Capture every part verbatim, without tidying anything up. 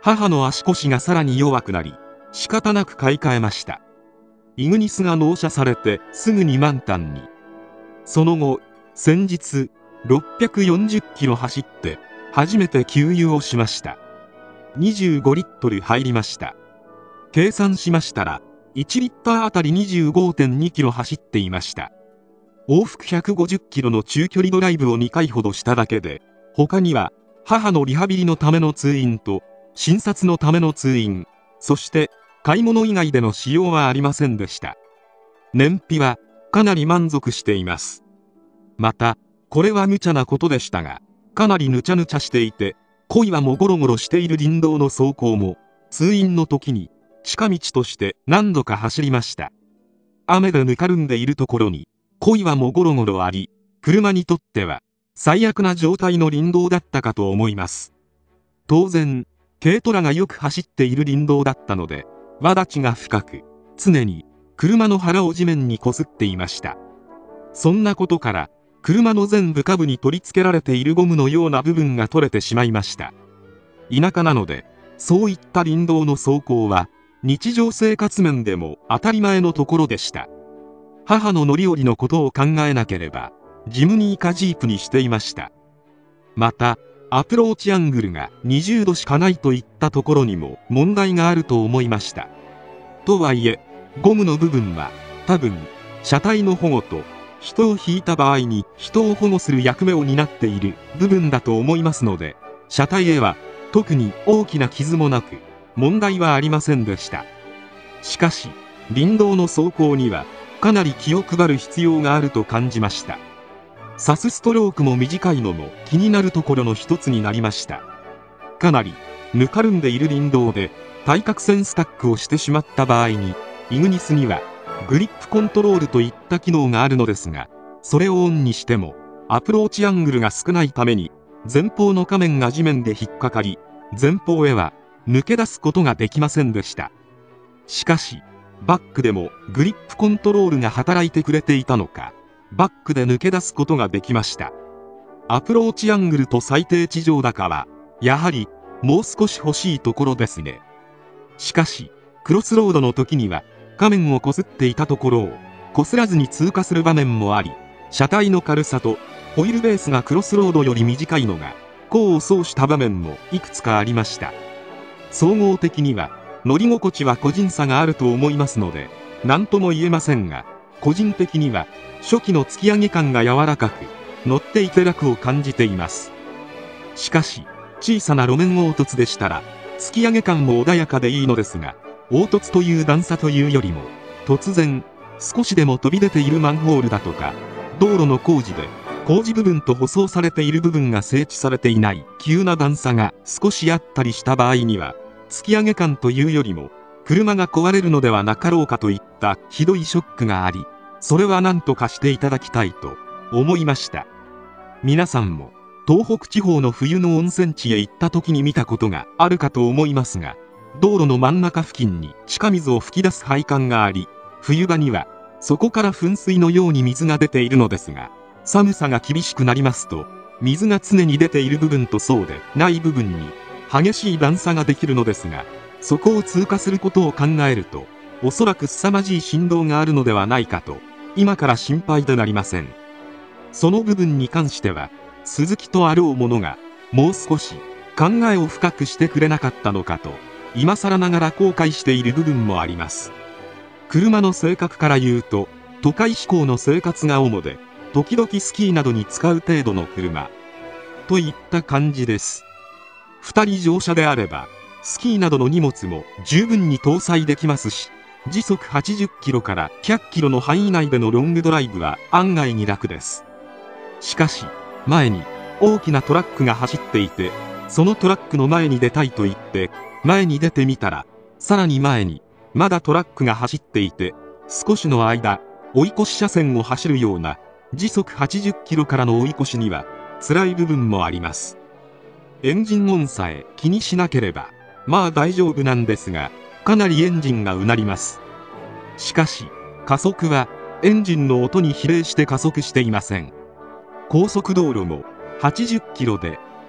母の足腰がさらに弱くなり、仕方なく買い替えました。イグニスが納車されてすぐに満タンに。その後、先日ろっぴゃくよんじゅっキロ走って初めて給油をしました。にじゅうごリットル入りました。計算しましたらいちリッターあたり にじゅうごてんにキロ走っていました。往復ひゃくごじゅっキロの中距離ドライブをにかいほどしただけで、他には母のリハビリのための通院と診察のための通院、そして買い物以外での使用はありませんでした。燃費はかなり満足しています。またこれは無茶なことでしたが、かなりぬちゃぬちゃしていて、小岩もゴロゴロしている林道の走行も通院の時に近道として何度か走りました。雨でぬかるんでいるところに小岩もゴロゴロあり、車にとっては最悪な状態の林道だったかと思います。当然軽トラがよく走っている林道だったので、轍が深く常に車の腹を地面にこすっていました。そんなことから車の前部下部に取り付けられているゴムのような部分が取れてしまいました。田舎なのでそういった林道の走行は日常生活面でも当たり前のところでした。母の乗り降りのことを考えなければジムニーかジープにしていました。またアプローチアングルがにじゅうどしかないといったところにも問題があると思いました。とはいえゴムの部分は多分車体の保護と人を引いた場合に人を保護する役目を担っている部分だと思いますので、車体へは特に大きな傷もなく問題はありませんでした。しかし林道の走行にはかなり気を配る必要があると感じました。サスストロークも短いのも気になるところの一つになりました。かなりぬかるんでいる林道で対角線スタックをしてしまった場合に、イグニスにはグリップコントロールといった機能があるのですが、それをオンにしてもアプローチアングルが少ないために前方の仮面が地面で引っかかり、前方へは抜け出すことができませんでした。しかしバックでもグリップコントロールが働いてくれていたのか、バックで抜け出すことができました。アプローチアングルと最低地上高はやはりもう少し欲しいところですね。しかしクロスロードの時には仮面をこすっていたところをこすらずに通過する場面もあり、車体の軽さとホイールベースがクロスロードより短いのが功を奏した場面もいくつかありました。総合的には乗り心地は個人差があると思いますので何とも言えませんが、個人的には初期の突き上げ感が柔らかく乗っていて楽を感じています。しかし小さな路面凹凸でしたら突き上げ感も穏やかでいいのですが、凹凸という段差というよりも突然少しでも飛び出ているマンホールだとか、道路の工事で工事部分と舗装されている部分が整地されていない急な段差が少しあったりした場合には、突き上げ感というよりも車が壊れるのではなかろうかといったひどいショックがあり、それは何とかしていただきたいと思いました。皆さんも東北地方の冬の温泉地へ行った時に見たことがあるかと思いますが、道路の真ん中付近に地下水を噴き出す配管があり、冬場にはそこから噴水のように水が出ているのですが、寒さが厳しくなりますと水が常に出ている部分とそうでない部分に激しい段差ができるのですが、そこを通過することを考えるとおそらく凄まじい振動があるのではないかと今から心配でなりません。その部分に関しては鈴木とあろう者がもう少し考えを深くしてくれなかったのかと今更ながら後悔している部分もあります。車の性格から言うと都会志向の生活が主で、時々スキーなどに使う程度の車といった感じです。ふたり乗車であればスキーなどの荷物も十分に搭載できますし、時速はちじゅっキロからひゃっキロの範囲内でのロングドライブは案外に楽です。しかし前に大きなトラックが走っていて、そのトラックの前に出たいと言って前に出てみたら、さらに前にまだトラックが走っていて、少しの間追い越し車線を走るような時速はちじゅっキロからの追い越しには辛い部分もあります。エンジン音さえ気にしなければまあ大丈夫なんですが、かなりエンジンがうなります。しかし加速はエンジンの音に比例して加速していません。高速道路もはちじゅっキロで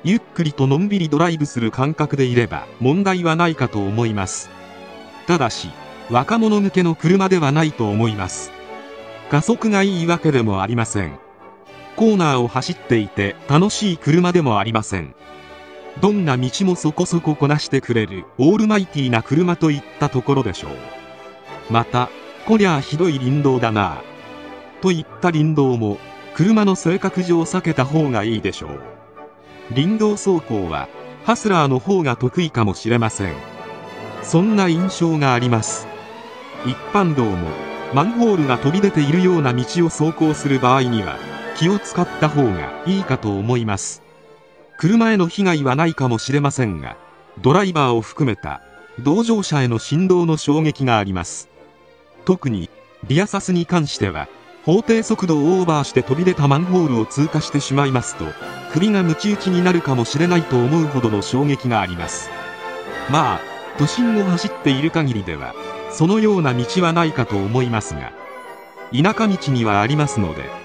ゆっくりとのんびりドライブする感覚でいれば問題はないかと思います。ただし若者向けの車ではないと思います。加速がいいわけでもありません。コーナーを走っていて楽しい車でもありません。どんな道もそこそここなしてくれるオールマイティーな車といったところでしょう。また、こりゃあひどい林道だなぁといった林道も車の性格上避けた方がいいでしょう。林道走行はハスラーの方が得意かもしれません。そんな印象があります。一般道もマンホールが飛び出ているような道を走行する場合には気を使った方がいいかと思います。車への被害はないかもしれませんが、ドライバーを含めた同乗者への振動の衝撃があります。特にリアサスに関しては法定速度をオーバーして飛び出たマンホールを通過してしまいますと首がムチ打ちになるかもしれないと思うほどの衝撃があります。まあ都心を走っている限りではそのような道はないかと思いますが、田舎道にはありますので